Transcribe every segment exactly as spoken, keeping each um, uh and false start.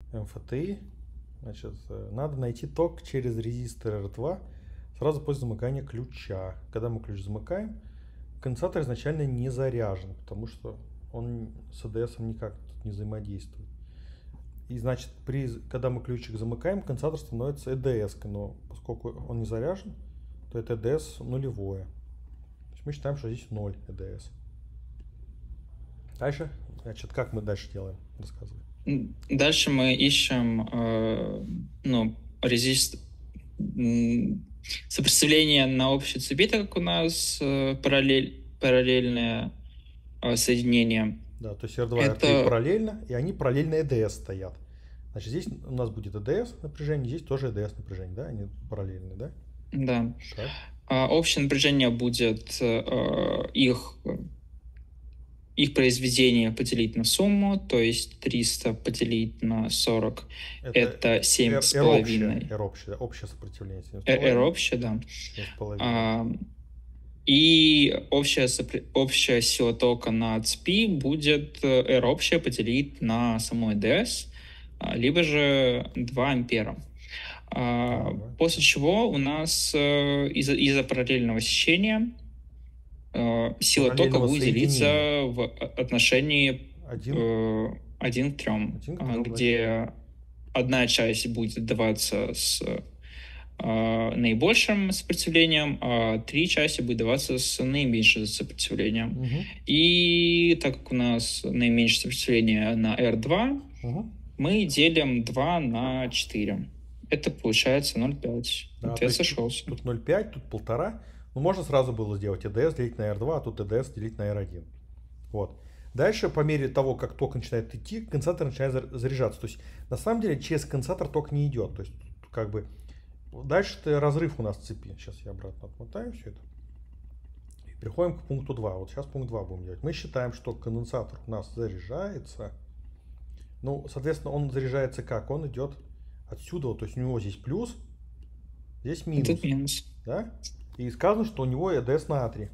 эм эф ти. Значит, надо найти ток через резистор эр два сразу после замыкания ключа. Когда мы ключ замыкаем, конденсатор изначально не заряжен, потому что он с эй ди эс никак не взаимодействует. И значит, при, когда мы ключик замыкаем, конденсатор становится эй ди эс, но поскольку он не заряжен, то это эй ди эс нулевое. То есть мы считаем, что здесь ноль эй ди эс. Дальше, значит, как мы дальше делаем? Рассказывай. Дальше мы ищем э, ну, резист... сопротивление на общей цепи, так как у нас э, параллель... параллельное э, соединение. Да, то есть эр два и эр три параллельно, и они параллельно эй ди эс стоят. Значит, здесь у нас будет эй ди эс напряжение, здесь тоже эй ди эс напряжение, да? Они параллельны, да? Да. А, общее напряжение будет э, их, их произведение поделить на сумму, то есть триста поделить на сорок, это, это семь с половиной. R общее, общее сопротивление. R общее, да. А, и общая, общая сила тока на цепи будет R общее поделить на саму эй ди эс, либо же два ампера. А, после чего у нас из-за из-за параллельного сечения сила тока будет делиться в отношении один к трем, где одна часть будет даваться с э, наибольшим сопротивлением, а три части будет даваться с наименьшим сопротивлением. Угу. И так как у нас наименьшее сопротивление на эр два, угу. мы делим два на четыре. Это получается ноль целых пять. Да, Ответ сошелся. Тут, тут ноль целых пять, тут полтора. Ну, можно сразу было сделать эй ди эс делить на эр два, а тут эй ди эс делить на эр один. Вот. Дальше, по мере того, как ток начинает идти, конденсатор начинает заряжаться. То есть, на самом деле, через конденсатор ток не идет. То есть, как бы, дальше-то разрыв у нас в цепи. Сейчас я обратно отмотаю все это. И переходим к пункту два. Вот сейчас пункт два будем делать. Мы считаем, что конденсатор у нас заряжается. Ну, соответственно, он заряжается как? Он идет отсюда, то есть у него здесь плюс, здесь минус. Тут минус. Да? И сказано, что у него эй ди эс натрий.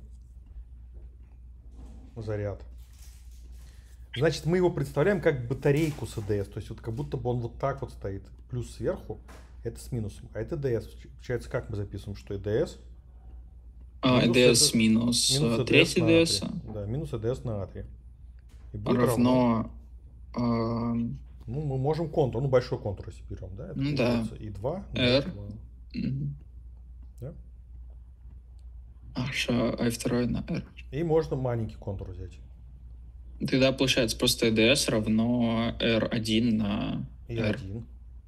Заряд. Значит, мы его представляем как батарейку с эй ди эс. То есть вот как будто бы он вот так вот стоит. Плюс сверху, это с минусом. А это эй ди эс. Получается, как мы записываем, что эй ди эс? А, эй ди эс это, минус, минус треть эй ди эс. Да, минус эй ди эс натрий. И будет равно... равно э... Ну, мы можем контур, ну, большой контур, если берем, да? Это ну, да. и два. R. Mm-hmm. Да? H, а второй на R. И можно маленький контур взять. Тогда получается просто эй ди эс равно эр один на и R. один.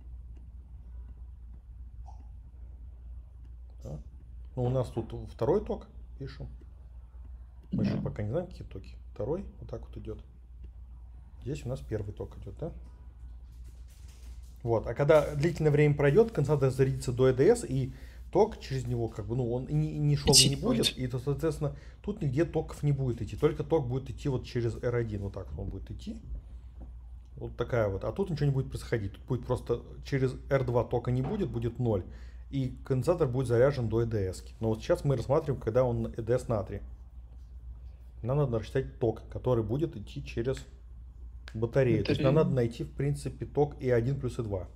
Да. Ну, у нас тут второй ток пишем. Мы да. же пока не знаем, какие токи. Второй вот так вот идет. Здесь у нас первый ток идет, да? Вот. А когда длительное время пройдет, конденсатор зарядится до эй ди эс, и ток через него, как бы, ну, он не, не шел и не будет. И, то, соответственно, тут нигде токов не будет идти. Только ток будет идти вот через эр один. Вот так он будет идти. Вот такая вот. А тут ничего не будет происходить. Тут будет просто через эр два тока не будет, будет ноль. И конденсатор будет заряжен до эй ди эс. Но вот сейчас мы рассматриваем, когда он эй ди эс натрий. Нам надо рассчитать ток, который будет идти через батарею. Батарея. То есть нам надо найти, в принципе, ток и один плюс и два.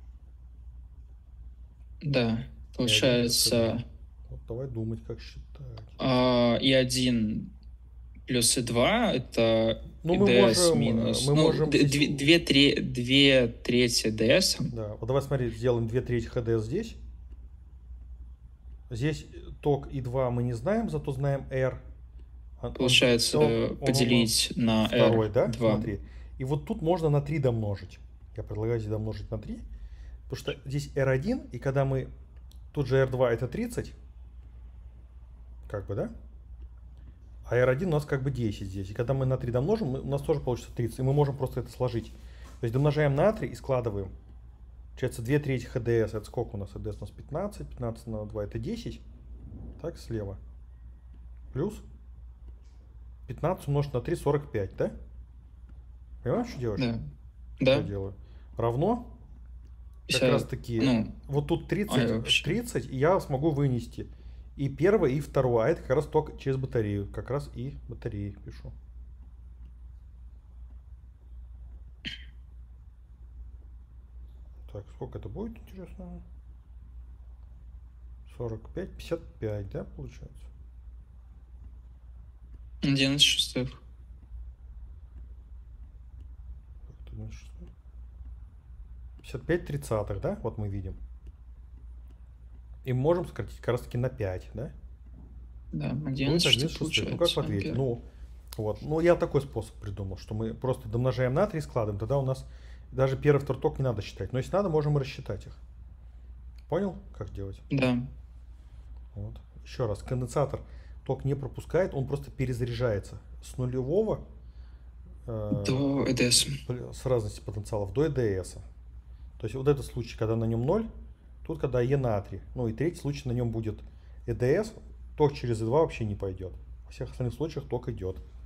Да, получается... Вот давай думать, как считать. А, и один плюс и два это ну, эй мы ди эс можем, минус... Мы ну, можем две, здесь... две, две, две трети эй ди эс. Да, вот давай смотри, сделаем две трети эй ди эс здесь. Здесь ток и два мы не знаем, зато знаем R. Получается, он, он, поделить он, на второй, эр да? два. Смотри. И вот тут можно на три домножить. Я предлагаю здесь домножить на три. Потому что здесь эр один, и когда мы... Тут же эр два это тридцать. Как бы, да? А эр один у нас как бы десять здесь. И когда мы на три домножим, мы, у нас тоже получится тридцать. И мы можем просто это сложить. То есть домножаем на три и складываем. Получается две трети эй ди эс. Это сколько у нас? эй ди эс у нас пятнадцать. пятнадцать на два это десять. Так, слева. Плюс пятнадцать умножить на три, сорок пять, да? Понимаешь, что делаешь? Да. Что да. я делаю? Равно как Вся, раз таки, ну, вот тут тридцать, тридцать, и я смогу вынести и первое, и второе, а это как раз ток через батарею, как раз и батареи пишу. Так, сколько это будет, интересно? сорок пять, пятьдесят пять, да, получается? одиннадцать шестых. пятьдесят пять тридцатых, да? Вот мы видим. И мы можем сократить как раз таки на пять, да? Да, одиннадцать шестых получается. Ну, как в ответе? Ну, вот. Ну, я такой способ придумал, что мы просто домножаем на три, складываем, тогда у нас даже первый, второй ток не надо считать. Но если надо, можем и рассчитать их. Понял, как делать? Да. Вот. Еще раз, конденсатор ток не пропускает, он просто перезаряжается с нулевого э, до и ди эс. С разности потенциалов до и ди эс. То есть вот этот случай, когда на нем ноль, тут когда Е натрий. Ну и третий случай, на нем будет и ди эс, ток через и два вообще не пойдет. Во всех остальных случаях ток идет.